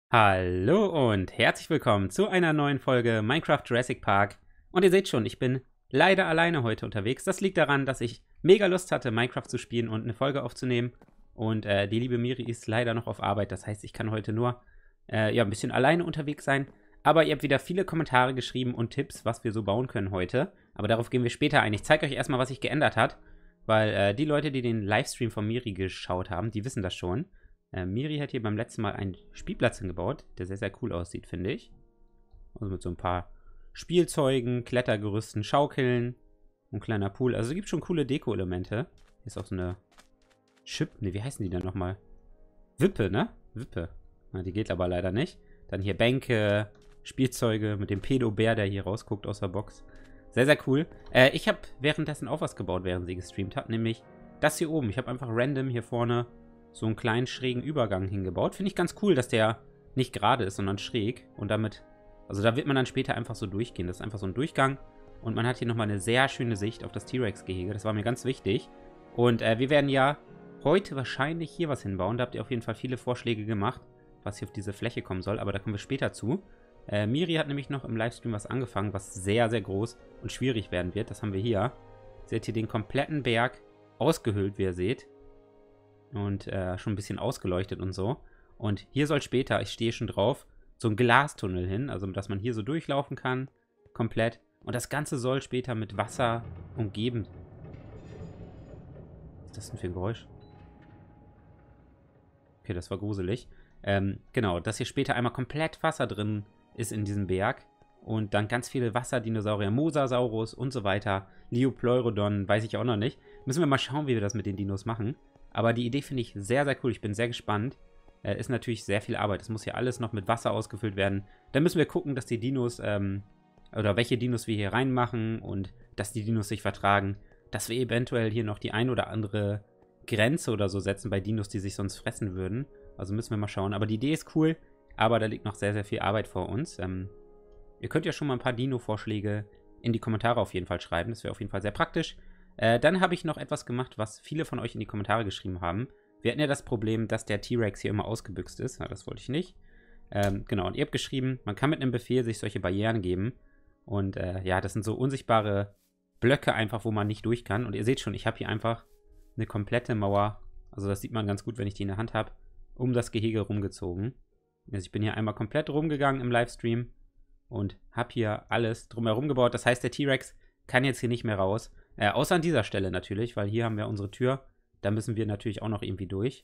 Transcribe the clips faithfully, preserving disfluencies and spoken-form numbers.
Hallo und herzlich willkommen zu einer neuen Folge Minecraft Jurassic Park. Und ihr seht schon, ich bin leider alleine heute unterwegs. Das liegt daran, dass ich mega Lust hatte, Minecraft zu spielen und eine Folge aufzunehmen. Und äh, die liebe Miri ist leider noch auf Arbeit. Das heißt, ich kann heute nur äh, ja, ein bisschen alleine unterwegs sein. Aber ihr habt wieder viele Kommentare geschrieben und Tipps, was wir so bauen können heute. Aber darauf gehen wir später ein. Ich zeige euch erstmal, was sich geändert hat. Weil äh, die Leute, die den Livestream von Miri geschaut haben, die wissen das schon. Äh, Miri hat hier beim letzten Mal einen Spielplatz hingebaut, der sehr, sehr cool aussieht, finde ich. Also mit so ein paar Spielzeugen, Klettergerüsten, Schaukeln, ein kleiner Pool. Also es gibt schon coole Deko-Elemente. Hier ist auch so eine Chip, ne, wie heißen die denn nochmal? Wippe, ne? Wippe. Na, die geht aber leider nicht. Dann hier Bänke, Spielzeuge mit dem Pedo-Bär, der hier rausguckt aus der Box. Sehr, sehr cool. Äh, ich habe währenddessen auch was gebaut, während sie gestreamt hat, nämlich das hier oben. Ich habe einfach random hier vorne so einen kleinen schrägen Übergang hingebaut. Finde ich ganz cool, dass der nicht gerade ist, sondern schräg. Und damit, also da wird man dann später einfach so durchgehen. Das ist einfach so ein Durchgang. Und man hat hier nochmal eine sehr schöne Sicht auf das T-Rex-Gehege. Das war mir ganz wichtig. Und äh, wir werden ja heute wahrscheinlich hier was hinbauen. Da habt ihr auf jeden Fall viele Vorschläge gemacht, was hier auf diese Fläche kommen soll. Aber da kommen wir später zu. Äh, Miri hat nämlich noch im Livestream was angefangen, was sehr, sehr groß und schwierig werden wird. Das haben wir hier. Seht ihr den kompletten Berg ausgehöhlt, wie ihr seht. Und äh, schon ein bisschen ausgeleuchtet und so. Und hier soll später, ich stehe schon drauf, so ein Glastunnel hin, also dass man hier so durchlaufen kann, komplett. Und das Ganze soll später mit Wasser umgeben. Was ist das denn für ein Geräusch? Okay, das war gruselig. Ähm, genau, dass hier später einmal komplett Wasser drin ist in diesem Berg. Und dann ganz viele Wasserdinosaurier, Mosasaurus und so weiter. Liopleurodon, weiß ich auch noch nicht. Müssen wir mal schauen, wie wir das mit den Dinos machen. Aber die Idee finde ich sehr, sehr cool. Ich bin sehr gespannt. Äh, ist natürlich sehr viel Arbeit. Das muss hier alles noch mit Wasser ausgefüllt werden. Dann müssen wir gucken, dass die Dinos, ähm, oder welche Dinos wir hier reinmachen und dass die Dinos sich vertragen. Dass wir eventuell hier noch die ein oder andere Grenze oder so setzen bei Dinos, die sich sonst fressen würden. Also müssen wir mal schauen. Aber die Idee ist cool. Aber da liegt noch sehr, sehr viel Arbeit vor uns. Ähm, ihr könnt ja schon mal ein paar Dino-Vorschläge in die Kommentare auf jeden Fall schreiben. Das wäre auf jeden Fall sehr praktisch. Äh, dann habe ich noch etwas gemacht, was viele von euch in die Kommentare geschrieben haben. Wir hatten ja das Problem, dass der T-Rex hier immer ausgebüxt ist. Na, das wollte ich nicht. Ähm, genau, und ihr habt geschrieben, man kann mit einem Befehl sich solche Barrieren geben. Und äh, ja, das sind so unsichtbare Blöcke einfach, wo man nicht durch kann. Und ihr seht schon, ich habe hier einfach eine komplette Mauer, also das sieht man ganz gut, wenn ich die in der Hand habe, um das Gehege rumgezogen. Also ich bin hier einmal komplett rumgegangen im Livestream und habe hier alles drumherum gebaut. Das heißt, der T-Rex kann jetzt hier nicht mehr raus. Äh, außer an dieser Stelle natürlich, weil hier haben wir unsere Tür. Da müssen wir natürlich auch noch irgendwie durch.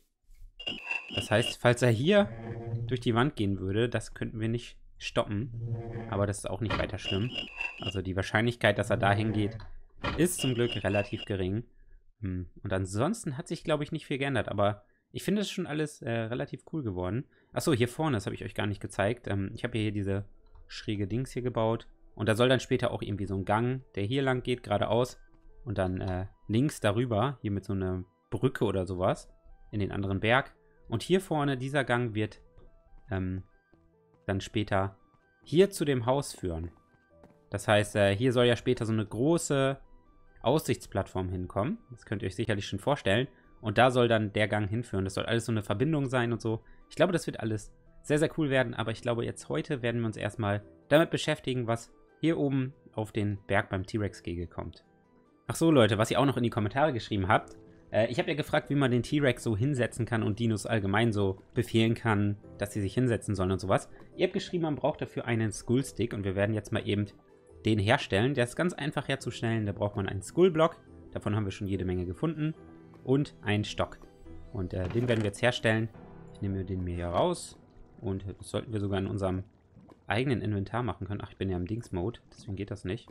Das heißt, falls er hier durch die Wand gehen würde, das könnten wir nicht stoppen. Aber das ist auch nicht weiter schlimm. Also die Wahrscheinlichkeit, dass er da hingeht, ist zum Glück relativ gering. Hm. Und ansonsten hat sich, glaube ich, nicht viel geändert. Aber ich finde es schon alles äh, relativ cool geworden. Achso, hier vorne, das habe ich euch gar nicht gezeigt. Ähm, ich habe hier diese schräge Dings hier gebaut. Und da soll dann später auch irgendwie so ein Gang, der hier lang geht, geradeaus. Und dann äh, links darüber, hier mit so einer Brücke oder sowas, in den anderen Berg. Und hier vorne, dieser Gang wird ähm, dann später hier zu dem Haus führen. Das heißt, äh, hier soll ja später so eine große Aussichtsplattform hinkommen. Das könnt ihr euch sicherlich schon vorstellen. Und da soll dann der Gang hinführen. Das soll alles so eine Verbindung sein und so. Ich glaube, das wird alles sehr, sehr cool werden. Aber ich glaube, jetzt heute werden wir uns erstmal damit beschäftigen, was hier oben auf den Berg beim T-Rex-Gehege kommt. Ach so, Leute, was ihr auch noch in die Kommentare geschrieben habt. Äh, ich habe ja gefragt, wie man den T-Rex so hinsetzen kann und Dinos allgemein so befehlen kann, dass sie sich hinsetzen sollen und sowas. Ihr habt geschrieben, man braucht dafür einen Skull-Stick und wir werden jetzt mal eben den herstellen. Der ist ganz einfach herzustellen. Da braucht man einen Skull-Block. Davon haben wir schon jede Menge gefunden. Und einen Stock. Und äh, den werden wir jetzt herstellen. Ich nehme den mir hier raus. Und das sollten wir sogar in unserem eigenen Inventar machen können. Ach, ich bin ja im Dings-Mode, deswegen geht das nicht.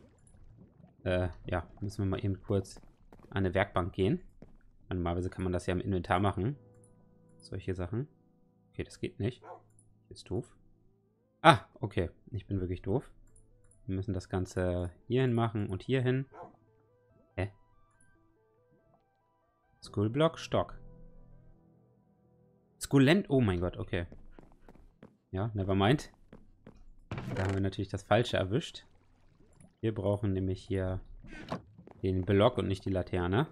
Äh, ja, müssen wir mal eben kurz an eine Werkbank gehen. Normalerweise kann man das ja im Inventar machen. Solche Sachen. Okay, das geht nicht. Ist doof. Ah, okay. Ich bin wirklich doof. Wir müssen das Ganze hierhin machen und hierhin. Hä? Skullblock, Stock. Skullent, oh mein Gott, okay. Ja, nevermind. Da haben wir natürlich das Falsche erwischt. Wir brauchen nämlich hier den Block und nicht die Laterne.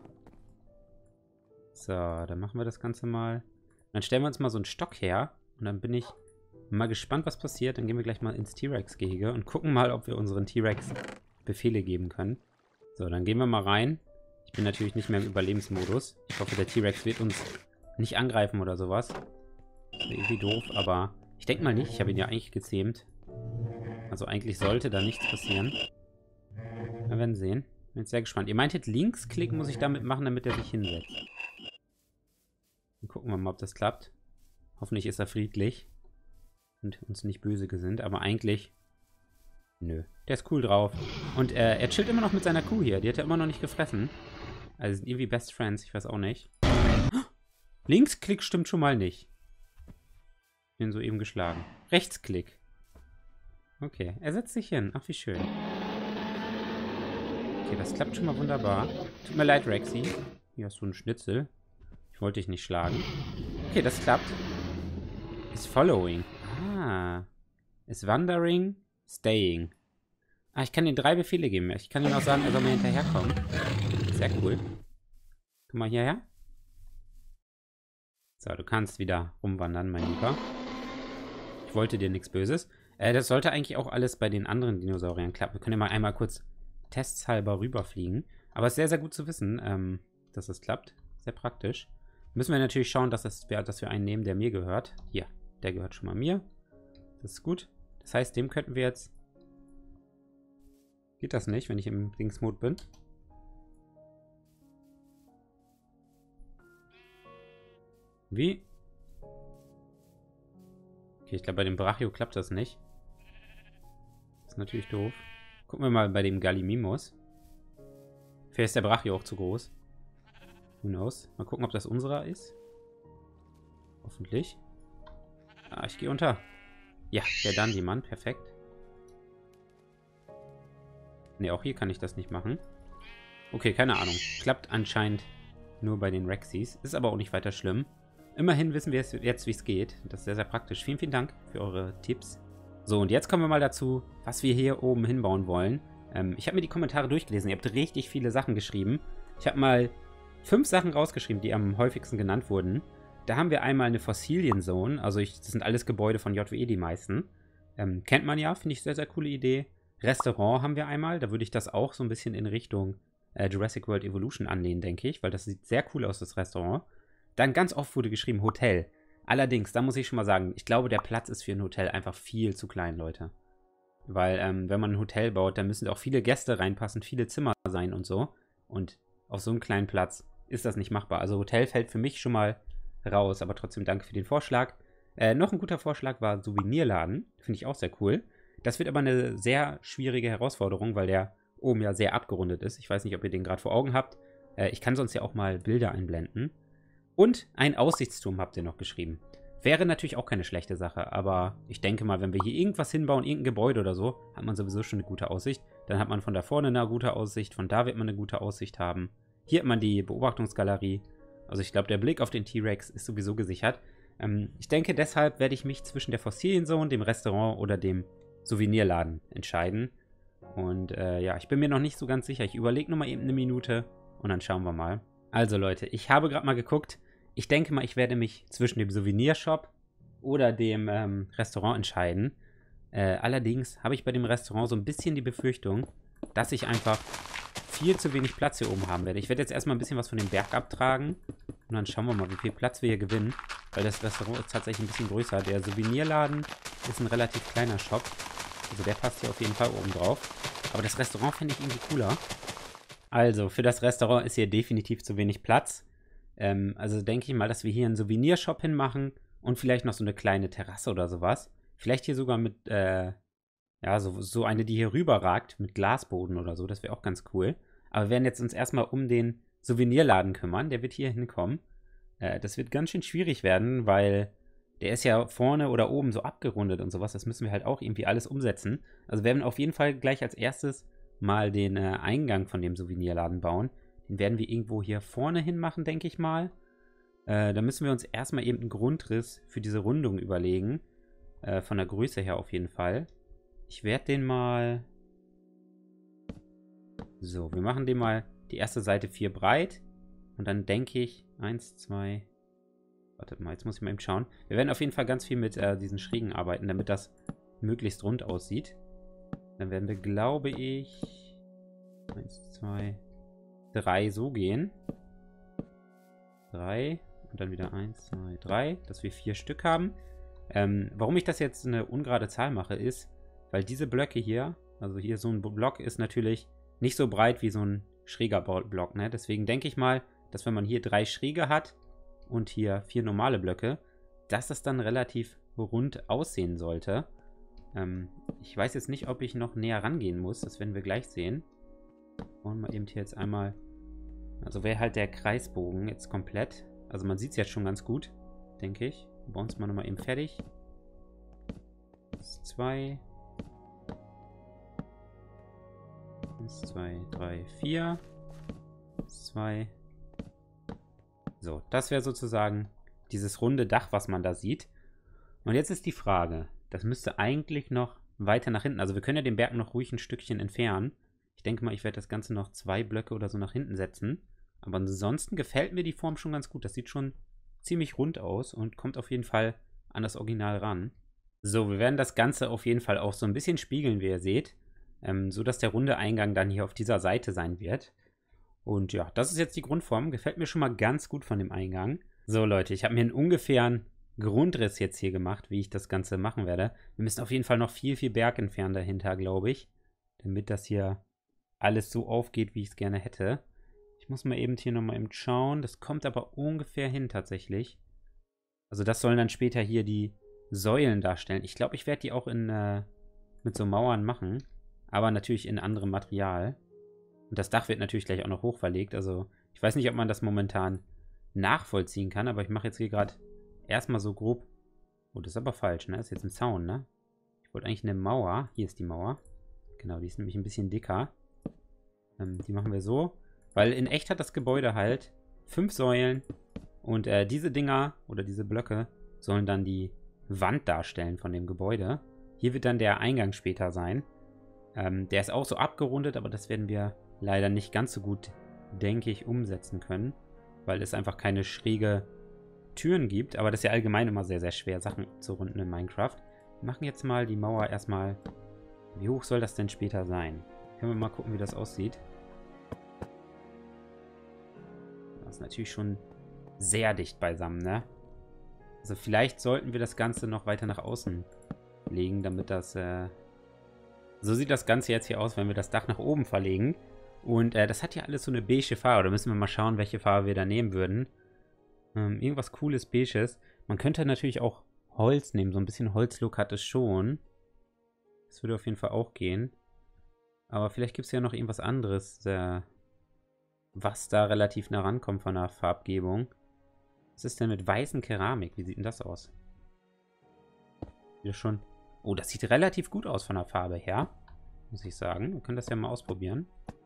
So, dann machen wir das Ganze mal. Dann stellen wir uns mal so einen Stock her. Und dann bin ich Mal gespannt, was passiert. Dann gehen wir gleich mal ins T-Rex-Gehege und gucken mal, ob wir unseren T-Rex Befehle geben können. So, dann gehen wir mal rein. Ich bin natürlich nicht mehr im Überlebensmodus. Ich hoffe, der T-Rex wird uns nicht angreifen oder sowas. Das wäre irgendwie doof, aber ich denke mal nicht. Ich habe ihn ja eigentlich gezähmt. Also eigentlich sollte da nichts passieren. Wir werden sehen. Bin jetzt sehr gespannt. Ihr meintet, Linksklick muss ich damit machen, damit er sich hinsetzt. Dann gucken wir mal, ob das klappt. Hoffentlich ist er friedlich und uns nicht böse gesinnt, aber eigentlich... Nö, der ist cool drauf. Und äh, er chillt immer noch mit seiner Kuh hier. Die hat er immer noch nicht gefressen. Also sind irgendwie Best Friends, ich weiß auch nicht. Linksklick stimmt schon mal nicht. Bin soeben geschlagen. Rechtsklick. Okay, er setzt sich hin. Ach, wie schön. Okay, das klappt schon mal wunderbar. Tut mir leid, Rexy. Hier hast du einen Schnitzel. Ich wollte dich nicht schlagen. Okay, das klappt. Is following. Ah. Is wandering. Staying. Ah, ich kann ihm drei Befehle geben. Ich kann ihm auch sagen, er soll mir hinterherkommen. Sehr cool. Komm mal hierher. So, du kannst wieder rumwandern, mein Lieber. Ich wollte dir nichts Böses. Äh, das sollte eigentlich auch alles bei den anderen Dinosauriern klappen. Wir können ja mal einmal kurz testshalber rüberfliegen. Aber es ist sehr, sehr gut zu wissen, ähm, dass das klappt. Sehr praktisch. Müssen wir natürlich schauen, dass, das, dass wir einen nehmen, der mir gehört. Hier, der gehört schon mal mir. Das ist gut. Das heißt, dem könnten wir jetzt... Geht das nicht, wenn ich im Dingsmod bin? Wie? Okay, ich glaube, bei dem Brachio klappt das nicht. Das ist natürlich doof. Gucken wir mal bei dem Gallimimus. Vielleicht ist der Brachio auch zu groß. Who knows? Mal gucken, ob das unserer ist. Hoffentlich. Ah, ich gehe unter. Ja, der Dandy-Mann. Perfekt. Ne, auch hier kann ich das nicht machen. Okay, keine Ahnung. Klappt anscheinend nur bei den Rexys. Ist aber auch nicht weiter schlimm. Immerhin wissen wir jetzt, wie es geht. Das ist sehr, sehr praktisch. Vielen, vielen Dank für eure Tipps. So, und jetzt kommen wir mal dazu, was wir hier oben hinbauen wollen. Ähm, ich habe mir die Kommentare durchgelesen. Ihr habt richtig viele Sachen geschrieben. Ich habe mal fünf Sachen rausgeschrieben, die am häufigsten genannt wurden. Da haben wir einmal eine Fossilien-Zone. Also ich, das sind alles Gebäude von J W E, die meisten. Ähm, kennt man ja, finde ich sehr, sehr coole Idee. Restaurant haben wir einmal. Da würde ich das auch so ein bisschen in Richtung äh, Jurassic World Evolution anlehnen, denke ich. Weil das sieht sehr cool aus, das Restaurant. Dann ganz oft wurde geschrieben Hotel. Allerdings, da muss ich schon mal sagen, ich glaube, der Platz ist für ein Hotel einfach viel zu klein, Leute. Weil, ähm, wenn man ein Hotel baut, dann müssen auch viele Gäste reinpassen, viele Zimmer sein und so. Und auf so einem kleinen Platz ist das nicht machbar. Also Hotel fällt für mich schon mal raus, aber trotzdem danke für den Vorschlag. Äh, noch ein guter Vorschlag war Souvenirladen. Finde ich auch sehr cool. Das wird aber eine sehr schwierige Herausforderung, weil der oben ja sehr abgerundet ist. Ich weiß nicht, ob ihr den gerade vor Augen habt. Äh, ich kann sonst ja auch mal Bilder einblenden. Und ein Aussichtsturm habt ihr noch geschrieben. Wäre natürlich auch keine schlechte Sache, aber ich denke mal, wenn wir hier irgendwas hinbauen, irgendein Gebäude oder so, hat man sowieso schon eine gute Aussicht. Dann hat man von da vorne eine gute Aussicht, von da wird man eine gute Aussicht haben. Hier hat man die Beobachtungsgalerie. Also ich glaube, der Blick auf den T-Rex ist sowieso gesichert. Ähm, ich denke, deshalb werde ich mich zwischen der Fossilienzone, dem Restaurant oder dem Souvenirladen entscheiden. Und äh, ja, ich bin mir noch nicht so ganz sicher. Ich überlege nochmal eben eine Minute und dann schauen wir mal. Also Leute, ich habe gerade mal geguckt. Ich denke mal, ich werde mich zwischen dem Souvenirshop oder dem ähm, Restaurant entscheiden. Äh, allerdings habe ich bei dem Restaurant so ein bisschen die Befürchtung, dass ich einfach viel zu wenig Platz hier oben haben werde. Ich werde jetzt erstmal ein bisschen was von dem Berg abtragen und dann schauen wir mal, wie viel Platz wir hier gewinnen. Weil das Restaurant ist tatsächlich ein bisschen größer. Der Souvenirladen ist ein relativ kleiner Shop. Also der passt hier auf jeden Fall oben drauf. Aber das Restaurant finde ich irgendwie cooler. Also, für das Restaurant ist hier definitiv zu wenig Platz. Ähm, also denke ich mal, dass wir hier einen Souvenirshop hinmachen und vielleicht noch so eine kleine Terrasse oder sowas. Vielleicht hier sogar mit, äh, ja, so, so eine, die hier rüberragt, mit Glasboden oder so. Das wäre auch ganz cool. Aber wir werden jetzt uns erstmal um den Souvenirladen kümmern. Der wird hier hinkommen. Äh, das wird ganz schön schwierig werden, weil der ist ja vorne oder oben so abgerundet und sowas. Das müssen wir halt auch irgendwie alles umsetzen. Also wir werden auf jeden Fall gleich als erstes mal den äh, Eingang von dem Souvenirladen bauen. Den werden wir irgendwo hier vorne hin machen, denke ich mal. Äh, da müssen wir uns erstmal eben einen Grundriss für diese Rundung überlegen. Äh, von der Größe her auf jeden Fall. Ich werde den mal... So, wir machen den mal die erste Seite vier breit. Und dann denke ich, eins, zwei... Wartet mal, jetzt muss ich mal eben schauen. Wir werden auf jeden Fall ganz viel mit äh, diesen Schrägen arbeiten, damit das möglichst rund aussieht. Dann werden wir, glaube ich, eins, zwei, drei so gehen. drei und dann wieder eins, zwei, drei, dass wir vier Stück haben. Ähm, warum ich das jetzt eine ungerade Zahl mache, ist, weil diese Blöcke hier, also hier so ein Block ist natürlich nicht so breit wie so ein schräger Block, ne? Deswegen denke ich mal, dass wenn man hier drei schräge hat und hier vier normale Blöcke, dass das dann relativ rund aussehen sollte. Ähm, ich weiß jetzt nicht, ob ich noch näher rangehen muss, das werden wir gleich sehen. Und mal eben hier jetzt einmal, also wäre halt der Kreisbogen jetzt komplett. Also man sieht es jetzt schon ganz gut, denke ich. Wir bauen es mal nochmal eben fertig. eins, zwei. eins, zwei, drei, vier. zwei. So, das wäre sozusagen dieses runde Dach, was man da sieht. Und jetzt ist die Frage, das müsste eigentlich noch weiter nach hinten, also wir können ja den Berg noch ruhig ein Stückchen entfernen. Ich denke mal, ich werde das Ganze noch zwei Blöcke oder so nach hinten setzen. Aber ansonsten gefällt mir die Form schon ganz gut. Das sieht schon ziemlich rund aus und kommt auf jeden Fall an das Original ran. So, wir werden das Ganze auf jeden Fall auch so ein bisschen spiegeln, wie ihr seht. Ähm, so dass der runde Eingang dann hier auf dieser Seite sein wird. Und ja, das ist jetzt die Grundform. Gefällt mir schon mal ganz gut von dem Eingang. So Leute, ich habe mir einen ungefähren Grundriss jetzt hier gemacht, wie ich das Ganze machen werde. Wir müssen auf jeden Fall noch viel, viel Berg entfernen dahinter, glaube ich. Damit das hier alles so aufgeht, wie ich es gerne hätte. Ich muss mal eben hier nochmal eben schauen. Das kommt aber ungefähr hin tatsächlich. Also das sollen dann später hier die Säulen darstellen. Ich glaube, ich werde die auch in, äh, mit so Mauern machen. Aber natürlich in anderem Material. Und das Dach wird natürlich gleich auch noch hoch verlegt. Also ich weiß nicht, ob man das momentan nachvollziehen kann. Aber ich mache jetzt hier gerade erstmal so grob. Oh, das ist aber falsch, ne? Das ist jetzt ein Zaun, ne? Ich wollte eigentlich eine Mauer. Hier ist die Mauer. Genau, die ist nämlich ein bisschen dicker. Ähm, die machen wir so. Weil in echt hat das Gebäude halt fünf Säulen. Und äh, diese Dinger oder diese Blöcke sollen dann die Wand darstellen von dem Gebäude. Hier wird dann der Eingang später sein. Ähm, der ist auch so abgerundet, aber das werden wir leider nicht ganz so gut, denke ich, umsetzen können. Weil es einfach keine schräge Türen gibt. Aber das ist ja allgemein immer sehr, sehr schwer, Sachen zu runden in Minecraft. Wir machen jetzt mal die Mauer erstmal. Wie hoch soll das denn später sein? Können wir mal gucken, wie das aussieht. Das ist natürlich schon sehr dicht beisammen, ne? Also vielleicht sollten wir das Ganze noch weiter nach außen legen, damit das, äh so sieht das Ganze jetzt hier aus, wenn wir das Dach nach oben verlegen. Und äh, das hat ja alles so eine beige Farbe. Da müssen wir mal schauen, welche Farbe wir da nehmen würden. Ähm, irgendwas cooles, beiges. Man könnte natürlich auch Holz nehmen. So ein bisschen Holzlook hat es schon. Das würde auf jeden Fall auch gehen. Aber vielleicht gibt es ja noch irgendwas anderes, äh, was da relativ nah rankommt von der Farbgebung. Was ist denn mit weißen Keramik? Wie sieht denn das aus? Wieder schon. Oh, das sieht relativ gut aus von der Farbe her. Muss ich sagen. Wir können das ja mal ausprobieren.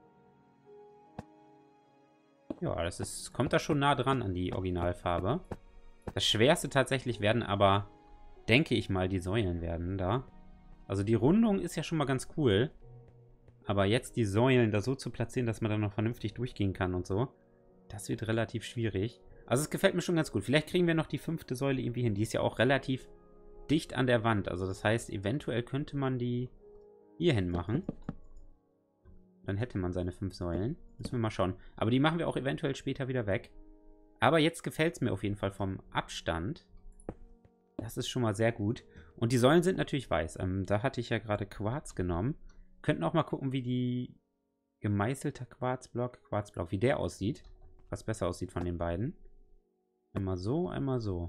Ja, das ist, kommt da schon nah dran an die Originalfarbe. Das Schwerste tatsächlich werden aber, denke ich mal, die Säulen werden da. Also die Rundung ist ja schon mal ganz cool. Aber jetzt die Säulen da so zu platzieren, dass man da noch vernünftig durchgehen kann und so, das wird relativ schwierig. Also es gefällt mir schon ganz gut. Vielleicht kriegen wir noch die fünfte Säule irgendwie hin. Die ist ja auch relativ dicht an der Wand. Also das heißt, eventuell könnte man die hier hin machen. Dann hätte man seine fünf Säulen. Müssen wir mal schauen. Aber die machen wir auch eventuell später wieder weg. Aber jetzt gefällt es mir auf jeden Fall vom Abstand. Das ist schon mal sehr gut. Und die Säulen sind natürlich weiß. Ähm, da hatte ich ja gerade Quarz genommen. Könnten auch mal gucken, wie die gemeißelte Quarzblock, Quarzblock, wie der aussieht. Was besser aussieht von den beiden. Einmal so, einmal so.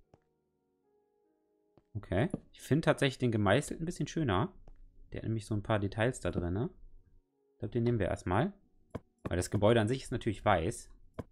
Okay. Ich finde tatsächlich den gemeißelten ein bisschen schöner. Der hat nämlich so ein paar Details da drin. Ne? Ich glaube, den nehmen wir erstmal. Weil das Gebäude an sich ist natürlich weiß.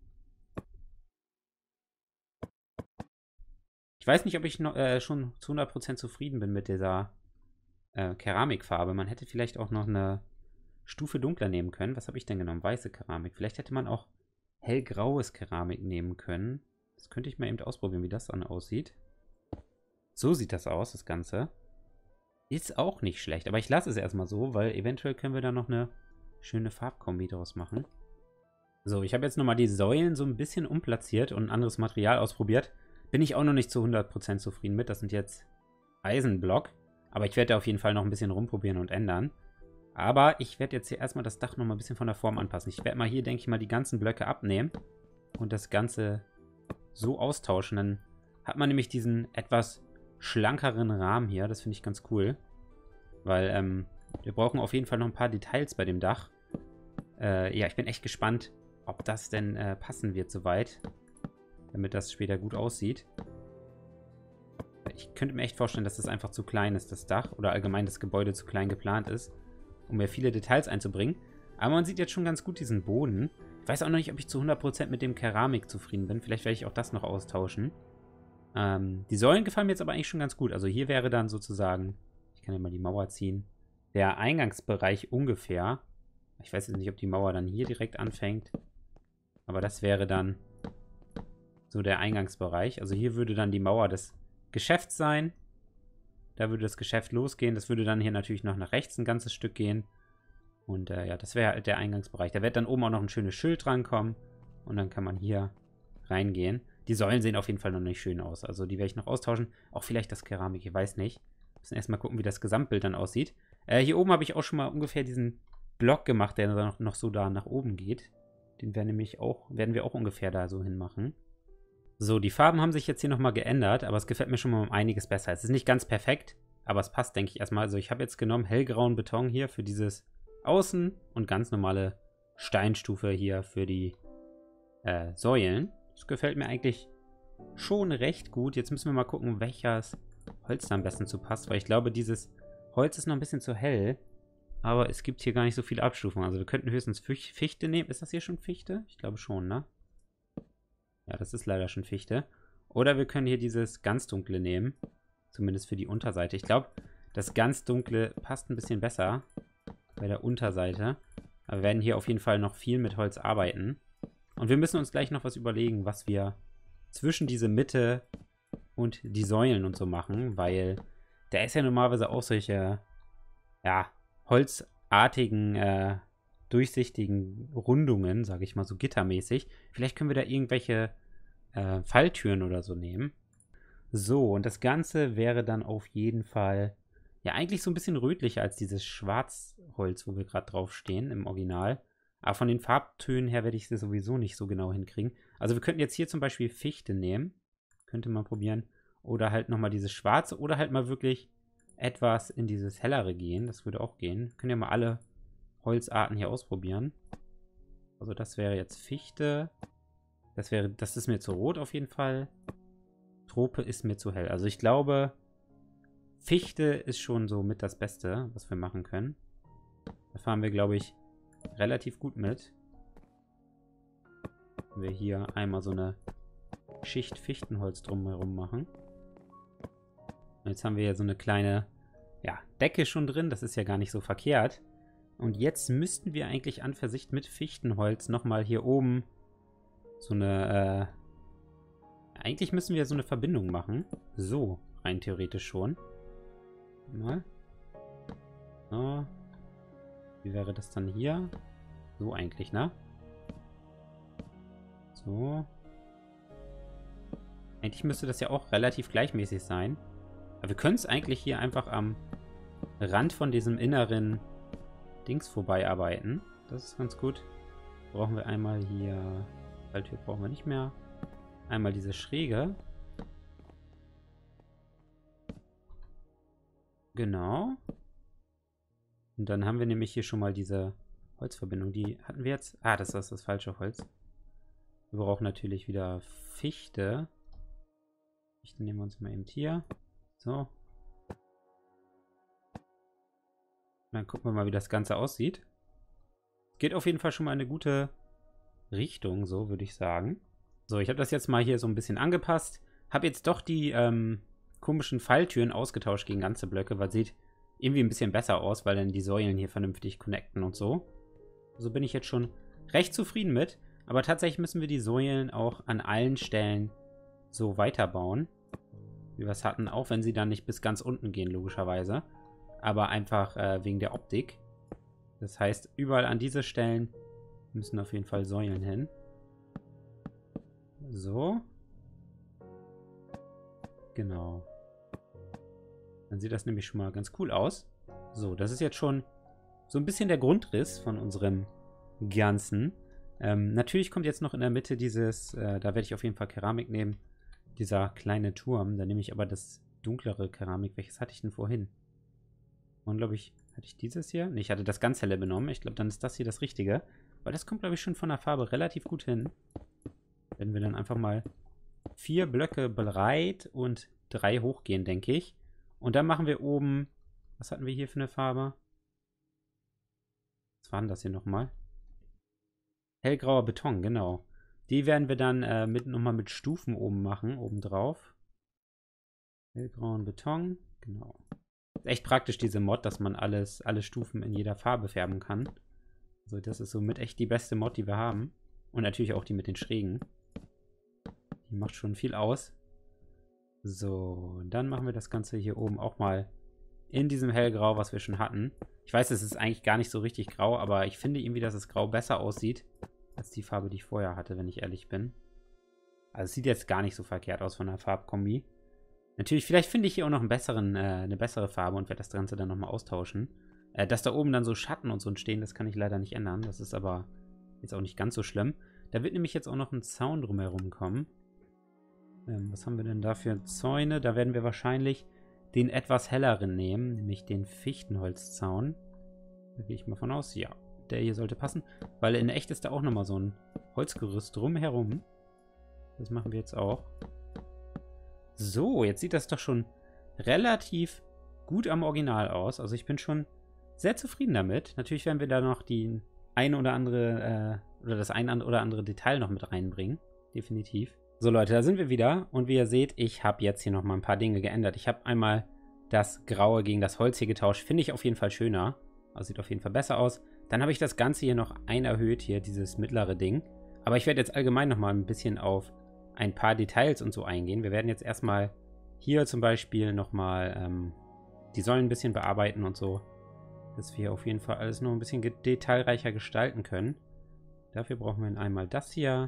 Ich weiß nicht, ob ich noch, äh, schon zu hundert Prozent zufrieden bin mit dieser äh, Keramikfarbe. Man hätte vielleicht auch noch eine Stufe dunkler nehmen können. Was habe ich denn genommen? Weiße Keramik. Vielleicht hätte man auch hellgraues Keramik nehmen können. Das könnte ich mal eben ausprobieren, wie das dann aussieht. So sieht das aus, das Ganze. Ist auch nicht schlecht, aber ich lasse es erstmal so, weil eventuell können wir da noch eine schöne Farbkombi draus machen. So, ich habe jetzt nochmal die Säulen so ein bisschen umplatziert und ein anderes Material ausprobiert. bin ich auch noch nicht zu hundert Prozent zufrieden mit. Das sind jetzt Eisenblock. Aber ich werde da auf jeden Fall noch ein bisschen rumprobieren und ändern. Aber ich werde jetzt hier erstmal das Dach noch mal ein bisschen von der Form anpassen. Ich werde mal hier, denke ich mal, die ganzen Blöcke abnehmen und das Ganze so austauschen. Dann hat man nämlich diesen etwas schlankeren Rahmen hier. Das finde ich ganz cool. Weil ähm, wir brauchen auf jeden Fall noch ein paar Details bei dem Dach. Äh, ja, ich bin echt gespannt, ob das denn äh, passen wird soweit. Damit das später gut aussieht. Ich könnte mir echt vorstellen, dass das einfach zu klein ist, das Dach. Oder allgemein das Gebäude zu klein geplant ist, um mir viele Details einzubringen. Aber man sieht jetzt schon ganz gut diesen Boden. Ich weiß auch noch nicht, ob ich zu hundert Prozent mit dem Keramik zufrieden bin. Vielleicht werde ich auch das noch austauschen. Ähm, die Säulen gefallen mir jetzt aber eigentlich schon ganz gut. Also hier wäre dann sozusagen, ich kann ja mal die Mauer ziehen, der Eingangsbereich ungefähr. Ich weiß jetzt nicht, ob die Mauer dann hier direkt anfängt. Aber das wäre dann so der Eingangsbereich. Also hier würde dann die Mauer des Geschäfts sein. Da würde das Geschäft losgehen. Das würde dann hier natürlich noch nach rechts ein ganzes Stück gehen. Und äh, ja, das wäre halt der Eingangsbereich. Da wird dann oben auch noch ein schönes Schild drankommen. Und dann kann man hier reingehen. Die Säulen sehen auf jeden Fall noch nicht schön aus. Also die werde ich noch austauschen. Auch vielleicht das Keramik, ich weiß nicht. Wir müssen erstmal gucken, wie das Gesamtbild dann aussieht. Äh, hier oben habe ich auch schon mal ungefähr diesen Block gemacht, der noch, noch so da nach oben geht. Den werden, nämlich auch, werden wir auch ungefähr da so hinmachen. So, die Farben haben sich jetzt hier nochmal geändert, aber es gefällt mir schon mal um einiges besser. Es ist nicht ganz perfekt, aber es passt, denke ich, erstmal. Also ich habe jetzt genommen hellgrauen Beton hier für dieses Außen und ganz normale Steinstufe hier für die äh, Säulen. Das gefällt mir eigentlich schon recht gut. Jetzt müssen wir mal gucken, welches Holz da am besten zu passt, weil ich glaube, dieses Holz ist noch ein bisschen zu hell, aber es gibt hier gar nicht so viele Abstufungen. Also wir könnten höchstens Fichte nehmen. Ist das hier schon Fichte? Ich glaube schon, ne? Ja, das ist leider schon Fichte. Oder wir können hier dieses ganz dunkle nehmen. Zumindest für die Unterseite. Ich glaube, das ganz dunkle passt ein bisschen besser bei der Unterseite. Aber wir werden hier auf jeden Fall noch viel mit Holz arbeiten. Und wir müssen uns gleich noch was überlegen, was wir zwischen diese Mitte und die Säulen und so machen. Weil da ist ja normalerweise auch solche, ja, holzartigen, äh, durchsichtigen Rundungen, sage ich mal, so gittermäßig. Vielleicht können wir da irgendwelche äh, Falltüren oder so nehmen. So, und das Ganze wäre dann auf jeden Fall, ja, eigentlich so ein bisschen rötlicher als dieses Schwarzholz, wo wir gerade drauf stehen im Original. Aber von den Farbtönen her werde ich es sowieso nicht so genau hinkriegen. Also wir könnten jetzt hier zum Beispiel Fichte nehmen. Könnte man probieren. Oder halt nochmal dieses Schwarze. Oder halt mal wirklich etwas in dieses Hellere gehen. Das würde auch gehen. Wir können ja mal alle Holzarten hier ausprobieren. Also das wäre jetzt Fichte. Das wäre, das ist mir zu rot auf jeden Fall. Trope ist mir zu hell. Also ich glaube, Fichte ist schon so mit das Beste, was wir machen können. Da fahren wir, glaube ich, relativ gut mit. Wenn wir hier einmal so eine Schicht Fichtenholz drumherum machen. Und jetzt haben wir ja so eine kleine, ja, Decke schon drin. Das ist ja gar nicht so verkehrt. Und jetzt müssten wir eigentlich an für sich mit Fichtenholz nochmal hier oben so eine, äh, eigentlich müssen wir so eine Verbindung machen. So, rein theoretisch schon. Mal. So. Wie wäre das dann hier? So eigentlich, ne? So. Eigentlich müsste das ja auch relativ gleichmäßig sein. Aber wir können es eigentlich hier einfach am Rand von diesem inneren Dings vorbeiarbeiten. Das ist ganz gut. Brauchen wir einmal hier... Falltür brauchen wir nicht mehr. Einmal diese Schräge. Genau. Und dann haben wir nämlich hier schon mal diese Holzverbindung. Die hatten wir jetzt... Ah, das ist das falsche Holz. Wir brauchen natürlich wieder Fichte. Fichte nehmen wir uns mal eben hier. So. Dann gucken wir mal, wie das Ganze aussieht. Geht auf jeden Fall schon mal in eine gute Richtung, so würde ich sagen. So, ich habe das jetzt mal hier so ein bisschen angepasst. Habe jetzt doch die ähm, komischen Falltüren ausgetauscht gegen ganze Blöcke, weil sieht irgendwie ein bisschen besser aus, weil dann die Säulen hier vernünftig connecten und so. So bin ich jetzt schon recht zufrieden mit. Aber tatsächlich müssen wir die Säulen auch an allen Stellen so weiterbauen, wie wir es hatten, auch wenn sie dann nicht bis ganz unten gehen, logischerweise. Aber einfach äh, wegen der Optik. Das heißt, überall an diese Stellen müssen auf jeden Fall Säulen hin. So. Genau. Dann sieht das nämlich schon mal ganz cool aus. So, das ist jetzt schon so ein bisschen der Grundriss von unserem Ganzen. Ähm, natürlich kommt jetzt noch in der Mitte dieses, äh, da werde ich auf jeden Fall Keramik nehmen, dieser kleine Turm. Da nehme ich aber das dunklere Keramik. Welches hatte ich denn vorhin? Und glaube ich, hatte ich dieses hier? Ne, ich hatte das ganz helle benommen. Ich glaube, dann ist das hier das Richtige. Weil das kommt, glaube ich, schon von der Farbe relativ gut hin. Werden wir dann einfach mal vier Blöcke breit und drei hochgehen, denke ich. Und dann machen wir oben, was hatten wir hier für eine Farbe? Was war denn das hier nochmal? Hellgrauer Beton, genau. Die werden wir dann äh, mit, nochmal mit Stufen oben machen, oben drauf. Hellgrauen Beton, genau. Ist echt praktisch, diese Mod, dass man alles, alle Stufen in jeder Farbe färben kann. Also das ist somit echt die beste Mod, die wir haben. Und natürlich auch die mit den Schrägen. Die macht schon viel aus. So, dann machen wir das Ganze hier oben auch mal in diesem Hellgrau, was wir schon hatten. Ich weiß, es ist eigentlich gar nicht so richtig grau, aber ich finde irgendwie, dass das Grau besser aussieht, als die Farbe, die ich vorher hatte, wenn ich ehrlich bin. Also es sieht jetzt gar nicht so verkehrt aus von der Farbkombi. Natürlich, vielleicht finde ich hier auch noch einen besseren, äh, eine bessere Farbe und werde das Ganze dann nochmal austauschen. Äh, dass da oben dann so Schatten und so entstehen, das kann ich leider nicht ändern. Das ist aber jetzt auch nicht ganz so schlimm. Da wird nämlich jetzt auch noch ein Zaun drumherum kommen. Ähm, was haben wir denn da für Zäune? Da werden wir wahrscheinlich den etwas helleren nehmen, nämlich den Fichtenholzzaun. Da gehe ich mal von aus. Ja, der hier sollte passen, weil in echt ist da auch nochmal so ein Holzgerüst drumherum. Das machen wir jetzt auch. So, jetzt sieht das doch schon relativ gut am Original aus. Also ich bin schon sehr zufrieden damit. Natürlich werden wir da noch die ein oder andere äh, oder das ein oder andere Detail noch mit reinbringen. Definitiv. So Leute, da sind wir wieder und wie ihr seht, ich habe jetzt hier noch mal ein paar Dinge geändert. Ich habe einmal das Graue gegen das Holz hier getauscht. Finde ich auf jeden Fall schöner. Also sieht auf jeden Fall besser aus. Dann habe ich das Ganze hier noch ein erhöht, hier dieses mittlere Ding. Aber ich werde jetzt allgemein noch mal ein bisschen auf ein paar Details und so eingehen. Wir werden jetzt erstmal hier zum Beispiel noch mal ähm, die Säulen ein bisschen bearbeiten und so. Dass wir auf jeden Fall alles noch ein bisschen detailreicher gestalten können. Dafür brauchen wir einmal das hier.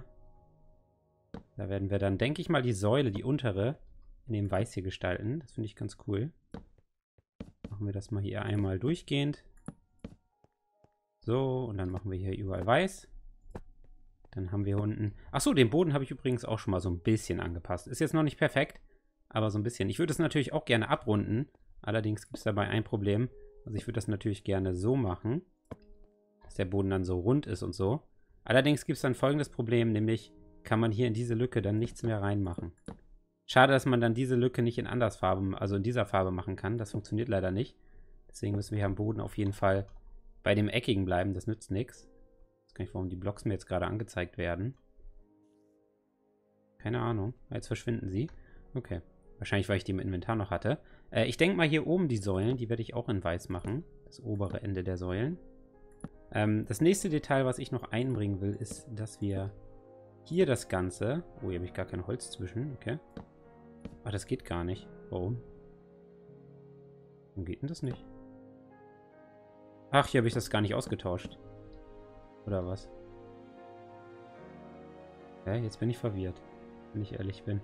Da werden wir dann, denke ich mal, die Säule, die untere, in dem Weiß hier gestalten. Das finde ich ganz cool. Machen wir das mal hier einmal durchgehend. So, und dann machen wir hier überall Weiß. Dann haben wir unten... Achso, den Boden habe ich übrigens auch schon mal so ein bisschen angepasst. Ist jetzt noch nicht perfekt, aber so ein bisschen. Ich würde es natürlich auch gerne abrunden. Allerdings gibt es dabei ein Problem. Also ich würde das natürlich gerne so machen, dass der Boden dann so rund ist und so. Allerdings gibt es dann folgendes Problem, nämlich kann man hier in diese Lücke dann nichts mehr reinmachen. Schade, dass man dann diese Lücke nicht in Andersfarben, also in dieser Farbe machen kann. Das funktioniert leider nicht. Deswegen müssen wir hier am Boden auf jeden Fall bei dem Eckigen bleiben. Das nützt nichts. Ich weiß gar nicht, warum die Blocks mir jetzt gerade angezeigt werden. Keine Ahnung. Jetzt verschwinden sie. Okay. Wahrscheinlich, weil ich die im Inventar noch hatte. Äh, ich denke mal, hier oben die Säulen, die werde ich auch in Weiß machen. Das obere Ende der Säulen. Ähm, das nächste Detail, was ich noch einbringen will, ist, dass wir hier das Ganze... Oh, hier habe ich gar kein Holz zwischen. Okay. Ach, das geht gar nicht. Warum? Warum geht denn das nicht? Ach, hier habe ich das gar nicht ausgetauscht. Oder was? Hä? Jetzt bin ich verwirrt. Wenn ich ehrlich bin.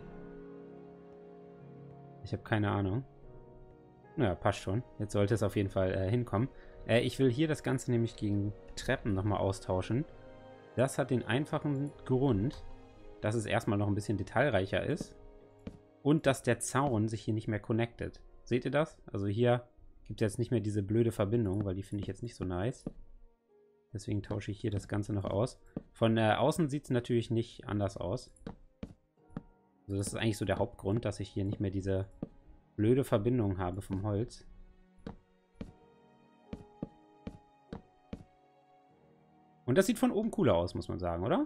Ich habe keine Ahnung. Naja, passt schon. Jetzt sollte es auf jeden Fall äh, hinkommen. Äh, ich will hier das Ganze nämlich gegen Treppen nochmal austauschen. Das hat den einfachen Grund, dass es erstmal noch ein bisschen detailreicher ist. Und dass der Zaun sich hier nicht mehr connectet. Seht ihr das? Also hier gibt es jetzt nicht mehr diese blöde Verbindung, weil die finde ich jetzt nicht so nice. Deswegen tausche ich hier das Ganze noch aus. Von äh, außen sieht es natürlich nicht anders aus. Also das ist eigentlich so der Hauptgrund, dass ich hier nicht mehr diese blöde Verbindung habe vom Holz. Und das sieht von oben cooler aus, muss man sagen, oder?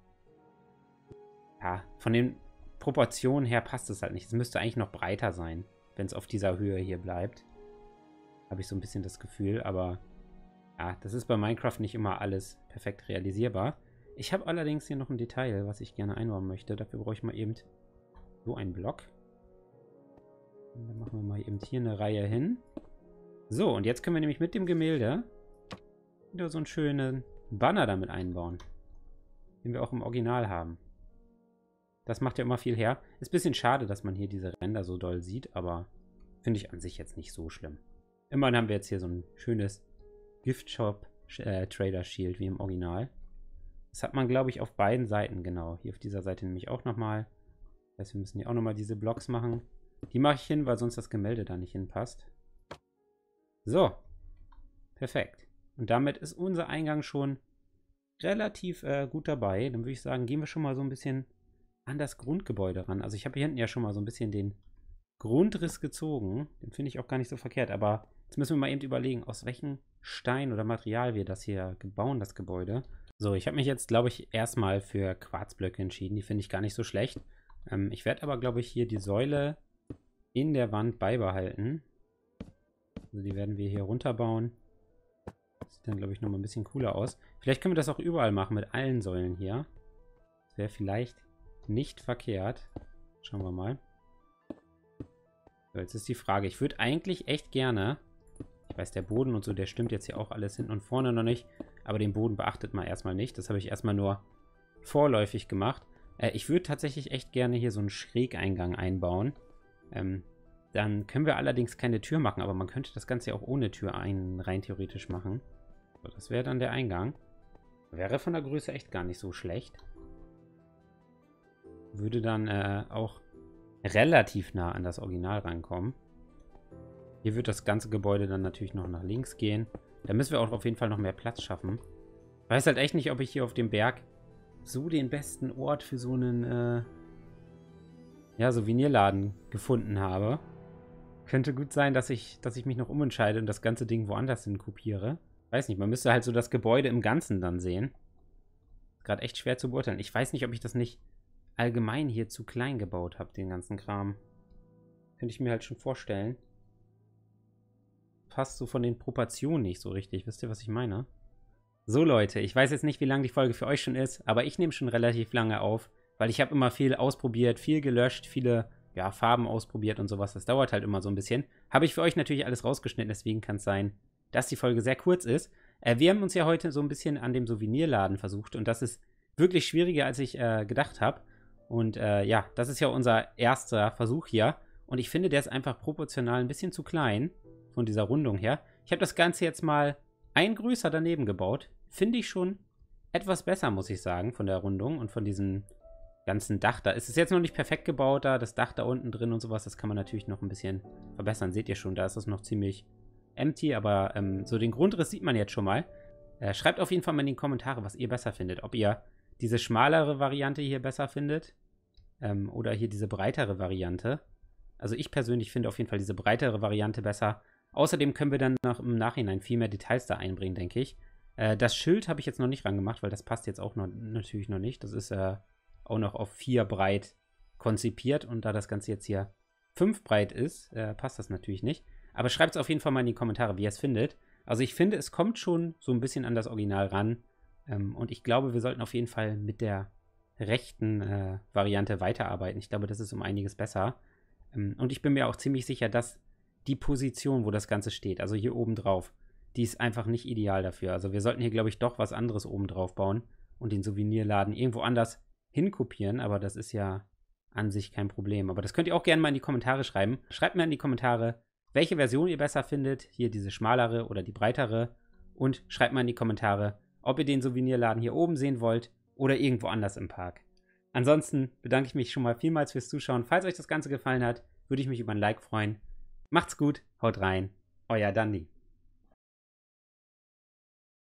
Ja, von den Proportionen her passt es halt nicht. Es müsste eigentlich noch breiter sein, wenn es auf dieser Höhe hier bleibt. Habe ich so ein bisschen das Gefühl, aber ja, das ist bei Minecraft nicht immer alles perfekt realisierbar. Ich habe allerdings hier noch ein Detail, was ich gerne einbauen möchte. Dafür brauche ich mal eben so einen Block. Und dann machen wir mal eben hier eine Reihe hin. So, und jetzt können wir nämlich mit dem Gemälde wieder so einen schönen Banner damit einbauen, den wir auch im Original haben. Das macht ja immer viel her. Ist ein bisschen schade, dass man hier diese Ränder so doll sieht, aber finde ich an sich jetzt nicht so schlimm. Immerhin haben wir jetzt hier so ein schönes Gift-Shop-Trader-Shield wie im Original. Das hat man, glaube ich, auf beiden Seiten, genau. Hier auf dieser Seite nämlich auch nochmal. Das heißt, wir müssen hier auch nochmal diese Blocks machen. Die mache ich hin, weil sonst das Gemälde da nicht hinpasst. So. Perfekt. Und damit ist unser Eingang schon relativ äh, gut dabei. Dann würde ich sagen, gehen wir schon mal so ein bisschen an das Grundgebäude ran. Also ich habe hier hinten ja schon mal so ein bisschen den Grundriss gezogen. Den finde ich auch gar nicht so verkehrt. Aber jetzt müssen wir mal eben überlegen, aus welchem Stein oder Material wir das hier bauen, das Gebäude. So, ich habe mich jetzt, glaube ich, erstmal für Quarzblöcke entschieden. Die finde ich gar nicht so schlecht. Ähm, ich werde aber, glaube ich, hier die Säule in der Wand beibehalten. Also die werden wir hier runterbauen. Das sieht dann, glaube ich, nochmal ein bisschen cooler aus. Vielleicht können wir das auch überall machen, mit allen Säulen hier. Das wäre vielleicht nicht verkehrt. Schauen wir mal. So, jetzt ist die Frage. Ich würde eigentlich echt gerne... Ich weiß, der Boden und so, der stimmt jetzt hier auch alles hinten und vorne noch nicht. Aber den Boden beachtet man erstmal nicht. Das habe ich erstmal nur vorläufig gemacht. Äh, ich würde tatsächlich echt gerne hier so einen Schrägeingang einbauen. Ähm, dann können wir allerdings keine Tür machen, aber man könnte das Ganze ja auch ohne Tür ein, rein theoretisch machen. So, das wäre dann der Eingang. Wäre von der Größe echt gar nicht so schlecht. Würde dann äh, auch relativ nah an das Original rankommen. Hier wird das ganze Gebäude dann natürlich noch nach links gehen. Da müssen wir auch auf jeden Fall noch mehr Platz schaffen. Ich weiß halt echt nicht, ob ich hier auf dem Berg so den besten Ort für so einen äh, ja, Souvenirladen gefunden habe. Könnte gut sein, dass ich, dass ich mich noch umentscheide und das ganze Ding woanders hin kopiere. Weiß nicht, man müsste halt so das Gebäude im Ganzen dann sehen. Ist gerade echt schwer zu beurteilen. Ich weiß nicht, ob ich das nicht allgemein hier zu klein gebaut habe, den ganzen Kram. Könnte ich mir halt schon vorstellen. Passt so von den Proportionen nicht so richtig. Wisst ihr, was ich meine? So, Leute, ich weiß jetzt nicht, wie lange die Folge für euch schon ist, aber ich nehme schon relativ lange auf, weil ich habe immer viel ausprobiert, viel gelöscht, viele ja, Farben ausprobiert und sowas. Das dauert halt immer so ein bisschen. Habe ich für euch natürlich alles rausgeschnitten, deswegen kann es sein, dass die Folge sehr kurz ist. Äh, wir haben uns ja heute so ein bisschen an dem Souvenirladen versucht und das ist wirklich schwieriger, als ich äh, gedacht habe. Und äh, ja, das ist ja unser erster Versuch hier. Und ich finde, der ist einfach proportional ein bisschen zu klein von dieser Rundung her. Ich habe das Ganze jetzt mal ein größer daneben gebaut. Finde ich schon etwas besser, muss ich sagen, von der Rundung und von diesem ganzen Dach da. Es ist jetzt noch nicht perfekt gebaut da, das Dach da unten drin und sowas, das kann man natürlich noch ein bisschen verbessern. Seht ihr schon, da ist das noch ziemlich empty, aber ähm, so den Grundriss sieht man jetzt schon mal. Äh, schreibt auf jeden Fall mal in die Kommentare, was ihr besser findet. Ob ihr diese schmalere Variante hier besser findet ähm, oder hier diese breitere Variante. Also ich persönlich finde auf jeden Fall diese breitere Variante besser. Außerdem können wir dann noch im Nachhinein viel mehr Details da einbringen, denke ich. Äh, das Schild habe ich jetzt noch nicht rangemacht, weil das passt jetzt auch noch, natürlich noch nicht. Das ist äh, auch noch auf vier breit konzipiert. Und da das Ganze jetzt hier fünf breit ist, äh, passt das natürlich nicht. Aber schreibt es auf jeden Fall mal in die Kommentare, wie ihr es findet. Also ich finde, es kommt schon so ein bisschen an das Original ran. Ähm, und ich glaube, wir sollten auf jeden Fall mit der rechten äh, Variante weiterarbeiten. Ich glaube, das ist um einiges besser. Ähm, und ich bin mir auch ziemlich sicher, dass die Position, wo das Ganze steht, also hier oben drauf, die ist einfach nicht ideal dafür. Also wir sollten hier, glaube ich, doch was anderes oben drauf bauen und den Souvenirladen irgendwo anders hinkopieren, aber das ist ja an sich kein Problem. Aber das könnt ihr auch gerne mal in die Kommentare schreiben. Schreibt mir in die Kommentare, welche Version ihr besser findet, hier diese schmalere oder die breitere, und schreibt mal in die Kommentare, ob ihr den Souvenirladen hier oben sehen wollt oder irgendwo anders im Park. Ansonsten bedanke ich mich schon mal vielmals fürs Zuschauen. Falls euch das Ganze gefallen hat, würde ich mich über ein Like freuen. Macht's gut, haut rein, euer Dandi.